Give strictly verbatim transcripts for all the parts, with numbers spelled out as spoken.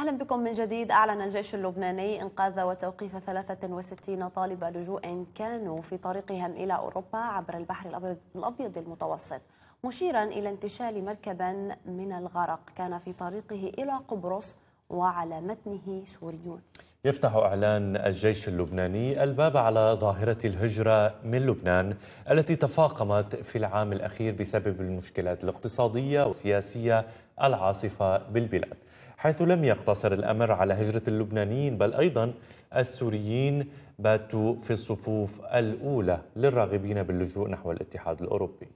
أهلا بكم من جديد. أعلن الجيش اللبناني إنقاذ وتوقيف ثلاثة وستين طالب لجوء كانوا في طريقهم إلى أوروبا عبر البحر الأبيض المتوسط، مشيرا إلى انتشال مركبا من الغرق كان في طريقه إلى قبرص وعلى متنه سوريون. يفتح إعلان الجيش اللبناني الباب على ظاهرة الهجرة من لبنان التي تفاقمت في العام الأخير بسبب المشكلات الاقتصادية والسياسية العاصفة بالبلاد، حيث لم يقتصر الأمر على هجرة اللبنانيين بل أيضا السوريين باتوا في الصفوف الأولى للراغبين باللجوء نحو الاتحاد الأوروبي.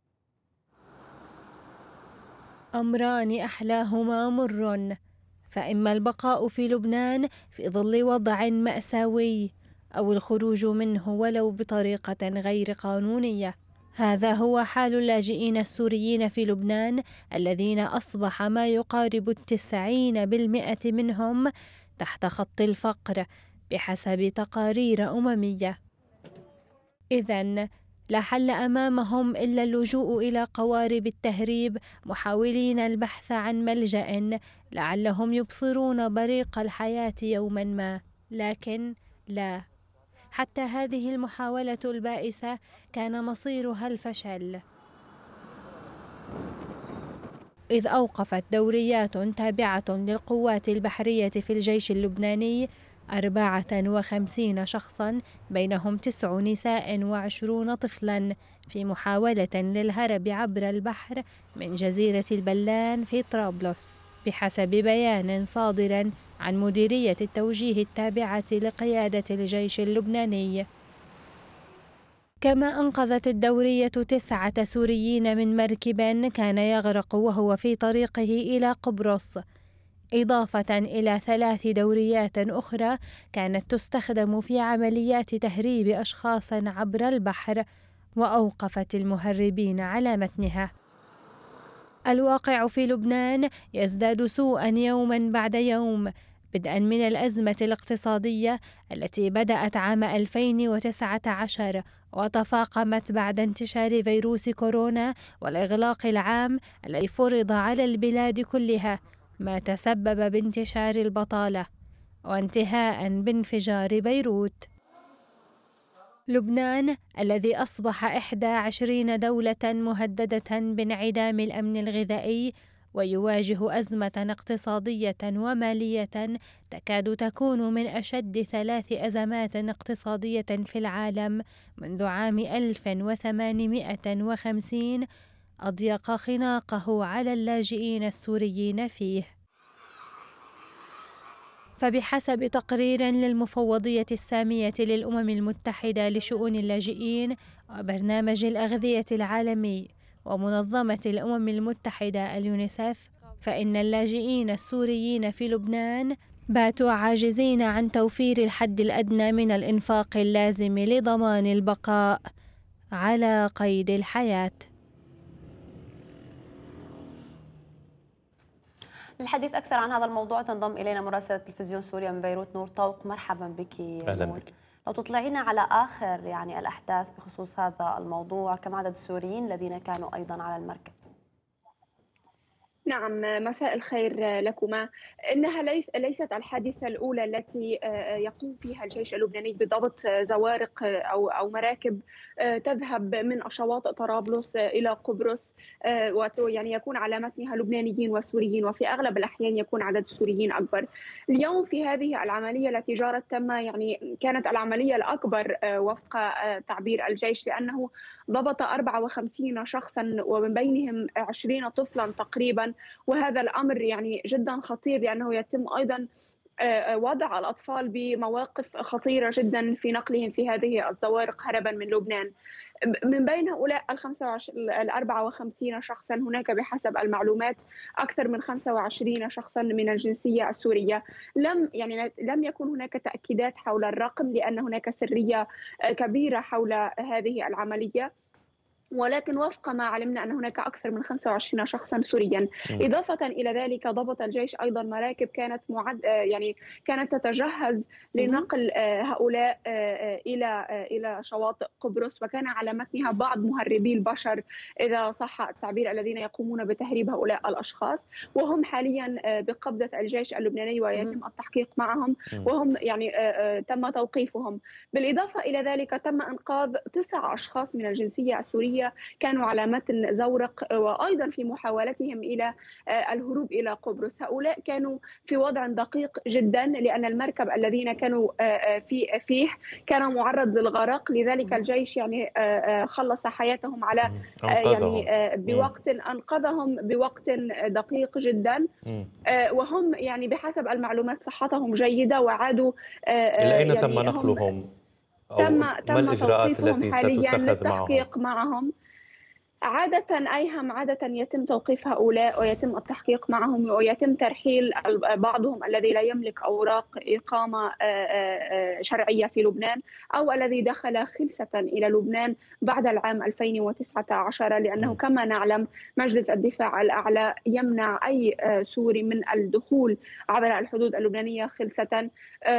أمران أحلاهما مر، فإما البقاء في لبنان في ظل وضع مأساوي أو الخروج منه ولو بطريقة غير قانونية. هذا هو حال اللاجئين السوريين في لبنان الذين أصبح ما يقارب التسعين بالمئة منهم تحت خط الفقر بحسب تقارير أممية. إذن لا حل أمامهم إلا اللجوء إلى قوارب التهريب محاولين البحث عن ملجأ لعلهم يبصرون بريق الحياة يوما ما، لكن لا، حتى هذه المحاولة البائسة كان مصيرها الفشل، إذ أوقفت دوريات تابعة للقوات البحرية في الجيش اللبناني أربعة وخمسين شخصا بينهم تسع نساء وعشرون طفلا في محاولة للهرب عبر البحر من جزيرة البلان في طرابلس، بحسب بيان صادر عن مديرية التوجيه التابعة لقيادة الجيش اللبناني. كما أنقذت الدورية تسعة سوريين من مركب كان يغرق وهو في طريقه إلى قبرص، إضافة إلى ثلاث دوريات أخرى كانت تستخدم في عمليات تهريب أشخاص عبر البحر وأوقفت المهربين على متنها. الواقع في لبنان يزداد سوءا يوما بعد يوم، بدءا من الأزمة الاقتصادية التي بدأت عام ألفين وتسعة عشر وتفاقمت بعد انتشار فيروس كورونا والإغلاق العام الذي فرض على البلاد كلها، ما تسبب بانتشار البطالة وانتهاء بانفجار بيروت. لبنان الذي أصبح إحدى عشرين دولة مهددة بانعدام الأمن الغذائي ويواجه أزمة اقتصادية ومالية تكاد تكون من أشد ثلاث أزمات اقتصادية في العالم منذ عام ألف وثمانمئة وخمسين، أضيق خناقه على اللاجئين السوريين فيه. فبحسب تقرير للمفوضية السامية للأمم المتحدة لشؤون اللاجئين وبرنامج الأغذية العالمي ومنظمة الأمم المتحدة اليونيسف، فإن اللاجئين السوريين في لبنان باتوا عاجزين عن توفير الحد الأدنى من الإنفاق اللازم لضمان البقاء على قيد الحياة. للحديث أكثر عن هذا الموضوع تنضم إلينا مراسلة تلفزيون سوريا من بيروت نور طوق. مرحبا بك. أهلا بك. لو تطلعينا على آخر يعني الأحداث بخصوص هذا الموضوع، كم عدد السوريين الذين كانوا أيضا على المركب؟ نعم، مساء الخير لكما. إنها ليس ليست الحادثة الأولى التي يقوم فيها الجيش اللبناني بضبط زوارق أو أو مراكب تذهب من شواطئ طرابلس إلى قبرص، ويعني يكون على متنها لبنانيين وسوريين، وفي أغلب الأحيان يكون عدد السوريين أكبر. اليوم في هذه العملية التي جرت تم يعني كانت العملية الأكبر وفق تعبير الجيش، لأنه ضبط أربعة وخمسين شخصا ومن بينهم عشرين طفلا تقريبا، وهذا الأمر يعني جدا خطير لأنه يتم أيضا وضع الأطفال بمواقف خطيرة جدا في نقلهم في هذه الزوارق هربا من لبنان. من بين هؤلاء الأربعة وخمسين شخصا هناك بحسب المعلومات أكثر من خمسة وعشرين شخصا من الجنسية السورية. لم يعني لم يكن هناك تأكيدات حول الرقم لأن هناك سرية كبيرة حول هذه العملية، ولكن وفق ما علمنا أن هناك أكثر من خمسة وعشرين شخصا سوريا. إضافة إلى ذلك ضبط الجيش أيضا مراكب كانت معد يعني كانت تتجهز لنقل هؤلاء إلى إلى شواطئ قبرص، وكان على متنها بعض مهربي البشر إذا صح التعبير الذين يقومون بتهريب هؤلاء الأشخاص، وهم حاليا بقبضة الجيش اللبناني ويتم التحقيق معهم، وهم يعني تم توقيفهم. بالإضافة إلى ذلك تم إنقاذ تسع أشخاص من الجنسية السورية كانوا على متن زورق، وأيضا في محاولتهم إلى الهروب إلى قبرص. هؤلاء كانوا في وضع دقيق جدا لأن المركب الذين كانوا في فيه كان معرض للغرق، لذلك الجيش يعني خلص حياتهم على يعني بوقت أنقذهم بوقت دقيق جدا، وهم يعني بحسب المعلومات صحتهم جيدة وعادوا. إلى أين يعني تم نقلهم؟ تم تم توقيفهم حاليا للتحقيق معهم. عادة أيهم عادة يتم توقيف هؤلاء ويتم التحقيق معهم ويتم ترحيل بعضهم الذي لا يملك أوراق إقامة شرعية في لبنان أو الذي دخل خلسة إلى لبنان بعد العام ألفين وتسعة عشر، لأنه كما نعلم مجلس الدفاع الأعلى يمنع أي سوري من الدخول عبر الحدود اللبنانية خلسة.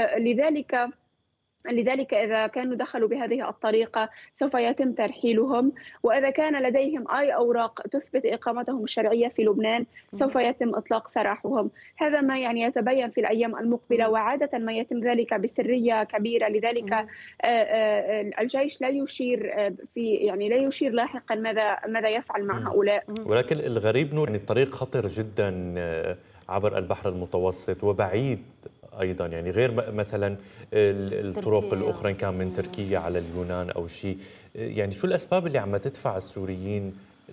لذلك لذلك إذا كانوا دخلوا بهذه الطريقة سوف يتم ترحيلهم، وإذا كان لديهم أي أوراق تثبت إقامتهم الشرعية في لبنان سوف يتم إطلاق سراحهم. هذا ما يعني يتبين في الأيام المقبلة، وعادة ما يتم ذلك بسرية كبيرة. لذلك الجيش لا يشير في يعني لا يشير لاحقا ماذا ماذا يفعل مع هؤلاء. ولكن الغريب نور، يعني الطريق خطر جدا عبر البحر المتوسط وبعيد أيضا، يعني غير مثلا الطرق تركيا. الأخرى كان من تركيا على اليونان أو شيء. يعني شو الأسباب اللي عم تدفع السوريين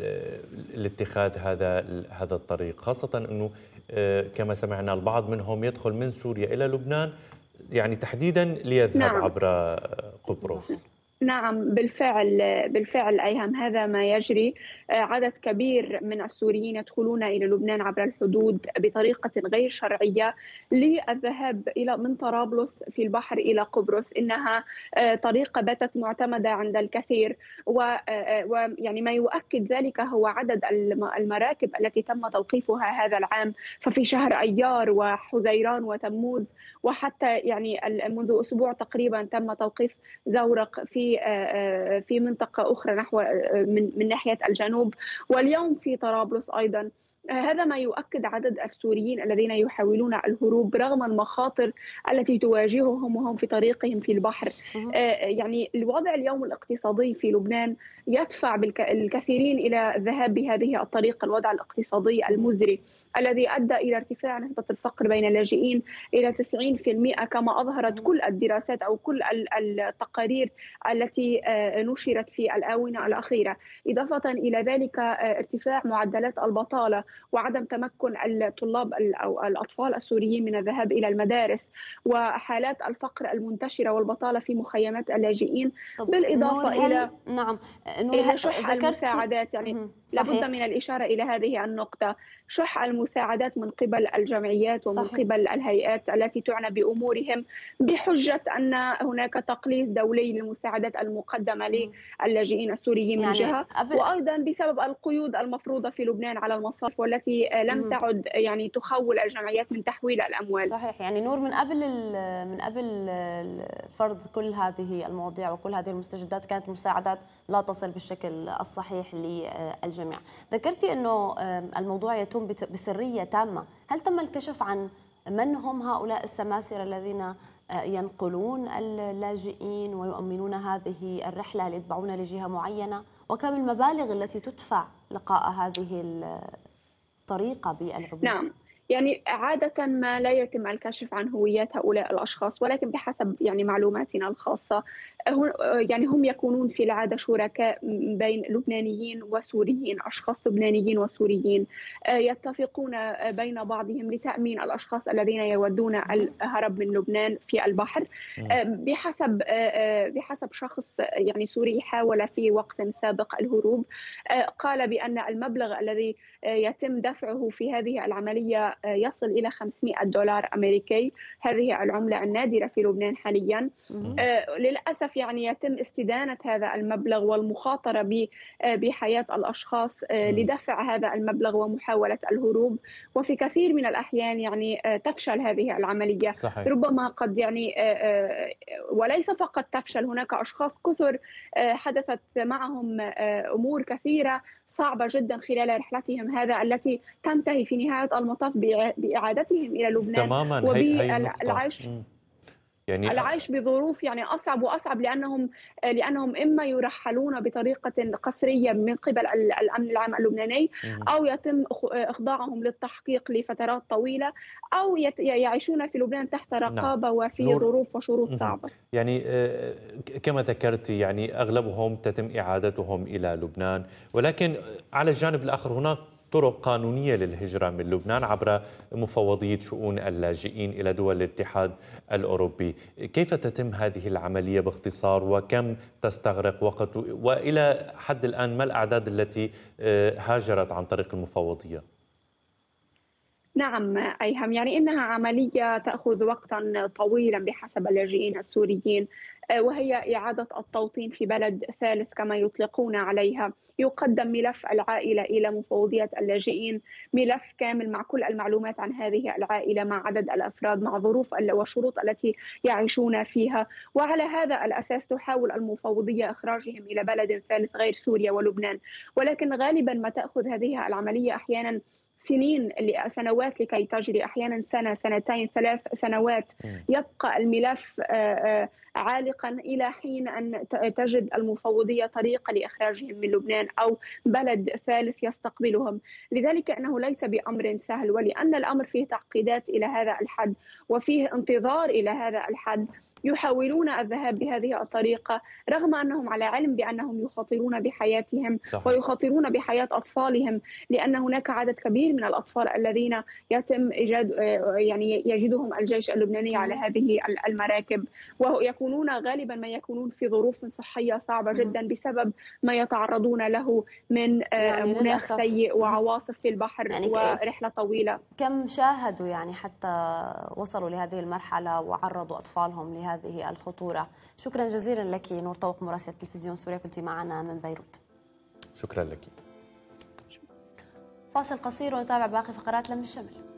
لاتخاذ هذا هذا الطريق، خاصة أنه كما سمعنا البعض منهم يدخل من سوريا إلى لبنان يعني تحديدا ليذهب نعم. عبر قبرص؟ نعم بالفعل بالفعل أيهم هذا ما يجري. عدد كبير من السوريين يدخلون إلى لبنان عبر الحدود بطريقة غير شرعية للذهاب إلى من طرابلس في البحر إلى قبرص. إنها طريقة باتت معتمدة عند الكثير، ويعني ما يؤكد ذلك هو عدد المراكب التي تم توقيفها هذا العام. ففي شهر أيار وحزيران وتموز وحتى يعني منذ أسبوع تقريبا تم توقيف زورق في في منطقة أخرى نحو من من ناحية الجنوب، واليوم في طرابلس أيضا. هذا ما يؤكد عدد السوريين الذين يحاولون الهروب رغم المخاطر التي تواجههم وهم في طريقهم في البحر. يعني الوضع اليوم الاقتصادي في لبنان يدفع الكثيرين إلى الذهاب بهذه الطريقة. الوضع الاقتصادي المزري الذي أدى إلى ارتفاع نسبة الفقر بين اللاجئين إلى تسعين بالمئة كما أظهرت كل الدراسات أو كل التقارير التي نشرت في الآونة الأخيرة. إضافة إلى ذلك ارتفاع معدلات البطالة وعدم تمكن الطلاب أو الأطفال السوريين من الذهاب إلى المدارس، وحالات الفقر المنتشرة والبطالة في مخيمات اللاجئين، بالإضافة إلى نعم إلى شح المساعدات. يعني لابد من الإشارة إلى هذه النقطة، شح المساعدات من قبل الجمعيات ومن صحيح. قبل الهيئات التي تعنى بأمورهم بحجة أن هناك تقليص دولي للمساعدات المقدمة للاجئين السوريين من يعني جهة، وأيضا بسبب القيود المفروضة في لبنان على المصارف والتي لم تعد يعني تخول الجمعيات من تحويل الأموال. صحيح. يعني نور، من قبل من قبل فرض كل هذه المواضيع وكل هذه المستجدات كانت المساعدات لا تصل بالشكل الصحيح للجميع. ذكرتي أنه الموضوع يتم بسرية تامة، هل تم الكشف عن من هم هؤلاء السماسرة الذين ينقلون اللاجئين ويؤمنون هذه الرحلة ليتبعون لجهة معينة، وكم المبالغ التي تدفع لقاء هذه الطريقة بالعبور؟ نعم، يعني عادة ما لا يتم الكشف عن هويات هؤلاء الأشخاص، ولكن بحسب يعني معلوماتنا الخاصة يعني هم يكونون في العادة شركاء بين لبنانيين وسوريين، أشخاص لبنانيين وسوريين يتفقون بين بعضهم لتأمين الأشخاص الذين يودون الهرب من لبنان في البحر. بحسب بحسب شخص يعني سوري حاول في وقت سابق الهروب، قال بأن المبلغ الذي يتم دفعه في هذه العملية يصل إلى خمسمئة دولار أمريكي. هذه العملة النادرة في لبنان حاليا. للأسف يعني يتم استدانة هذا المبلغ والمخاطرة بحياة الأشخاص لدفع هذا المبلغ ومحاولة الهروب، وفي كثير من الأحيان يعني تفشل هذه العملية. صحيح. ربما قد يعني وليس فقط تفشل، هناك أشخاص كثر حدثت معهم أمور كثيرة صعبة جدا خلال رحلتهم هذا التي تنتهي في نهاية المطاف بإعادتهم إلى لبنان تماما. وبالعيش يعني العيش بظروف يعني أصعب وأصعب، لأنهم لأنهم إما يرحلون بطريقة قسرية من قبل الأمن العام اللبناني، أو يتم إخضاعهم للتحقيق لفترات طويلة، أو يعيشون في لبنان تحت رقابة وفي ظروف وشروط صعبة. يعني كما ذكرت يعني أغلبهم تتم إعادتهم إلى لبنان، ولكن على الجانب الآخر هناك طرق قانونية للهجرة من لبنان عبر مفوضية شؤون اللاجئين إلى دول الاتحاد الأوروبي. كيف تتم هذه العملية باختصار، وكم تستغرق وقت، وإلى حد الآن ما الأعداد التي هاجرت عن طريق المفوضية؟ نعم أيهم، يعني إنها عملية تأخذ وقتا طويلا بحسب اللاجئين السوريين، وهي إعادة التوطين في بلد ثالث كما يطلقون عليها. يقدم ملف العائلة إلى مفوضية اللاجئين، ملف كامل مع كل المعلومات عن هذه العائلة، مع عدد الأفراد، مع ظروف والشروط التي يعيشون فيها، وعلى هذا الأساس تحاول المفوضية إخراجهم إلى بلد ثالث غير سوريا ولبنان. ولكن غالبا ما تأخذ هذه العملية أحيانا سنين، سنوات لكي تجري، أحيانا سنة، سنتين، ثلاث سنوات. يبقى الملف عالقا إلى حين أن تجد المفوضية طريقة لإخراجهم من لبنان أو بلد ثالث يستقبلهم. لذلك أنه ليس بأمر سهل، ولأن الأمر فيه تعقيدات إلى هذا الحد وفيه انتظار إلى هذا الحد، يحاولون الذهاب بهذه الطريقة رغم أنهم على علم بأنهم يخاطرون بحياتهم. صحيح. ويخاطرون بحياة أطفالهم، لأن هناك عدد كبير من الأطفال الذين يتم إيجاد يعني يجدهم الجيش اللبناني على هذه المراكب، ويكونون غالبا ما يكونون في ظروف صحية صعبة جدا بسبب ما يتعرضون له من يعني مناخ سيء وعواصف في البحر يعني ورحلة طويلة. كم شاهدوا يعني حتى وصلوا لهذه المرحلة وعرضوا أطفالهم لهذه هذه الخطورة. شكرا جزيلا لك نور طوق، مراسلة تلفزيون سوريا، كنت معنا من بيروت. شكرا لك. فاصل قصير ونتابع باقي فقرات لم الشمل.